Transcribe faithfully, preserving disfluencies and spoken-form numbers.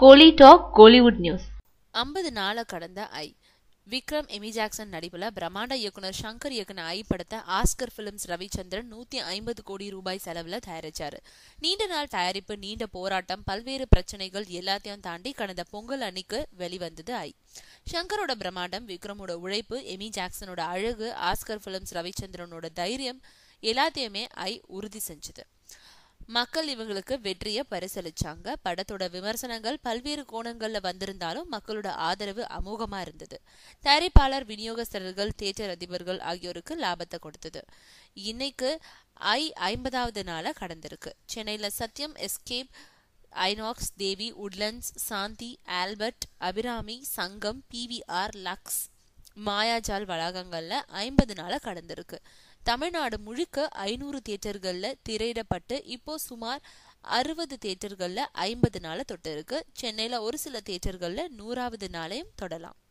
கோலி talk Kollywood news. ஐம்பது நாள கடந்த ஐ விக்ரம் எமி ஜாக்சன் நடிப்புல பிரம்மாண்ட இயக்குனர் சங்கர் இயக்குன ஐ படத்தை ஆஸ்கர் பிலிம்ஸ் ரவிச்சந்திரன் நூத்தி ஐம்பது கோடி ரூபாய் செலவுல தயாரிச்சாரு. நீண்ட நாள் தயாரிப்பு, நீண்ட போராட்டம், பல்வேறு பிரச்சனைகள் எல்லாத்தையும் தாண்டி கடந்த பொங்கல் அன்னைக்கு வெளிவந்தது ஐ. சங்கரோட பிரம்மாண்டம், விக்ரமோட உழைப்பு, எமி ஜாக்சனோட அழகு, ஆஸ்கர் பிலிம்ஸ் ரவிச்சந்திரனோட தைரியம் எல்லாத்தையுமே ஐ உறுதி செஞ்சது. மக்கள் இவங்களுக்கு வெற்றிய பரிசளிச்சாங்க. படத்தோட விமர்சனங்கள் பல்வேறு கோணங்கள்ல வந்திருந்தாலும் மக்களோட ஆதரவு அமோகமா இருந்தது. தயாரிப்பாளர், விநியோகஸ்தர்கள், தியேட்டர் அதிபர்கள் ஆகியோருக்கு லாபத்தை கொடுத்தது. இன்னைக்கு ஐ ஐம்பதாவது நாள கடந்திருக்கு. சென்னையில Sathyam, Escape, Inox, Devi, Woodlands, Shanti, Albert, Abirami, Sangam, PVR, lux, Mayajaal வளாகங்கள்ல ஐம்பது நாள கடந்திருக்கு. தமிழ்நாடு முழுக்க ஐநூறு தியேட்டர்கள்ல திரையிடப்பட்டு இப்போ சுமார் அறுபது தியேட்டர்கள்ல ஐம்பது நாள தொட்டு இருக்கு. சென்னையில ஒரு சில தியேட்டர்கள்ல நூறாவது நாளையும் தொடலாம்.